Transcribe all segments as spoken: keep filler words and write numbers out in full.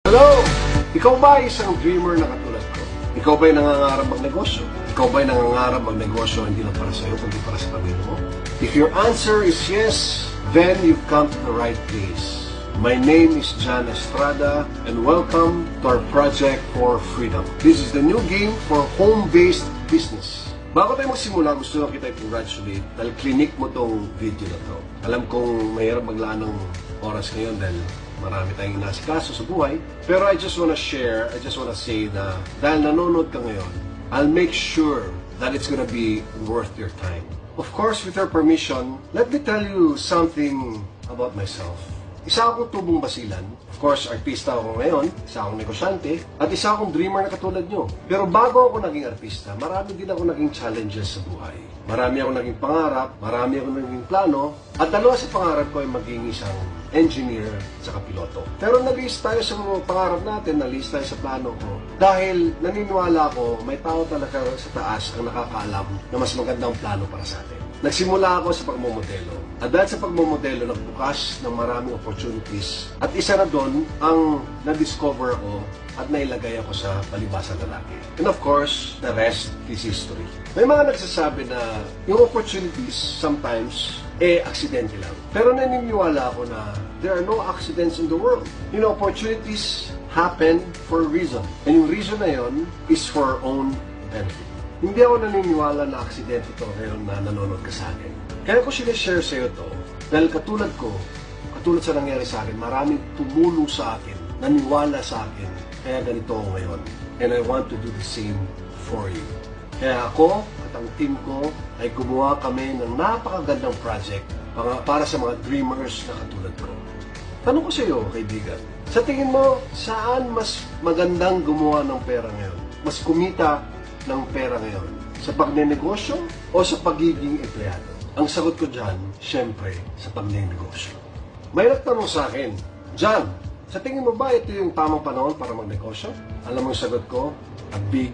Hello! Ikaw ba isang dreamer na katulad ko? Ikaw ba'y nangangarap magnegosyo? Ikaw ba'y nangangarap magnegosyo hindi lang para sa'yo, kundi para sa pamilya mo? If your answer is yes, then you've come to the right place. My name is John Estrada, and welcome to our Project for Freedom. This is the new game for home-based business. Bago tayo magsimula, gusto lang kita i-congratulate dahil clinic mo tong video na to. Alam kong mahirap maglaan ng oras ngayon dahil marami tayong inasikaso sa buhay. Pero I just wanna share, I just wanna say na dahil nanonood ka ngayon, I'll make sure that it's gonna be worth your time. Of course, with your permission, let me tell you something about myself. Isa akong tubong basilan. Of course, artista ako ngayon, isa akong negosyante, at isa akong dreamer na katulad nyo. Pero bago ako naging artista, marami din ako naging challenges sa buhay. Marami ako naging pangarap, marami ako naging plano, at dalawa sa pangarap ko ay maging isang engineer at saka piloto. Pero nag-list tayo sa mga pangarap natin, nag-list tayo sa plano ko. Dahil naniniwala ako, may tao talaga sa taas ang nakakaalam na mas magandang plano para sa atin. Nagsimula ako sa pagmomodelo. At dahil sa pagmomodelo, nagbukas ng maraming opportunities. At isa na doon ang na-discover ko at nailagay ako sa palibasang lalaki. And of course, the rest is history. May mga nagsasabi na yung opportunities sometimes eh aksidente lang. Pero naniniwala ako na there are no accidents in the world. You know, opportunities happen for a reason. And yung reason na yon is for our own benefit. Hindi ako naniniwala na aksidente ito ngayon na nanonood ka sa akin. Kaya ko sinishare sa iyo ito dahil katulad ko, katulad sa nangyari sa akin, maraming tumulong sa akin, naniwala sa akin, kaya ganito ako ngayon. And I want to do the same for you. Kaya ako at ang team ko ay gumawa kami ng napakagandang project para sa mga dreamers na katulad ko. Tanong ko sa iyo, kaibigan, sa tingin mo, saan mas magandang gumawa ng pera ngayon? Mas kumita ng pera ngayon? Sa pagnenegosyo o sa pagiging empleyado? Ang sagot ko dyan, syempre, sa pagnenegosyo. May nagtanong sa akin, John, sa tingin mo ba ito yung tamang panahon para magnegosyo? Alam mo yung sagot ko? A big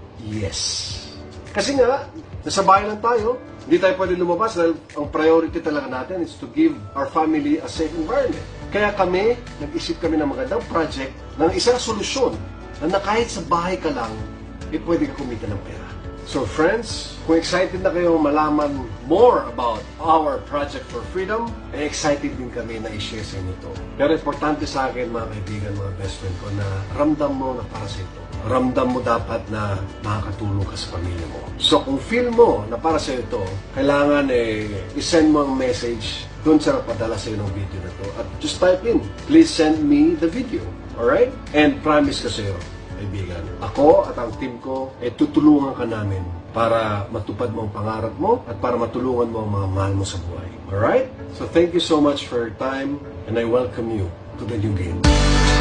yes. Kasi nga, nasa bahay lang tayo, hindi tayo pwede lumabas dahil ang priority talaga natin is to give our family a safe environment. Kaya kami, nag-isip kami ng magandang project ng isang solusyon na kahit sa bahay ka lang, eh pwede ka kumita ng pera. So friends, kung excited na kayo malaman more about our Project for Freedom, eh excited din kami na i-share sa inyo ito. Pero importante sa akin, mga kaibigan, mga best friend ko, na ramdam mo na para sa ito. Ramdam mo dapat na makakatulong ka sa pamilya mo. So kung feel mo na para sa ito, kailangan eh i-send mo ang message doon sa napadala sa iyo ng video na ito. At just type in, please send me the video. Alright? And promise ko sa iyo, kaibigan, ako at ang team ko ay eh, tutulungan ka namin para matupad mo ang pangarap mo at para matulungan mo ang mga mahal mo sa buhay. Alright? So thank you so much for your time and I welcome you to the new game.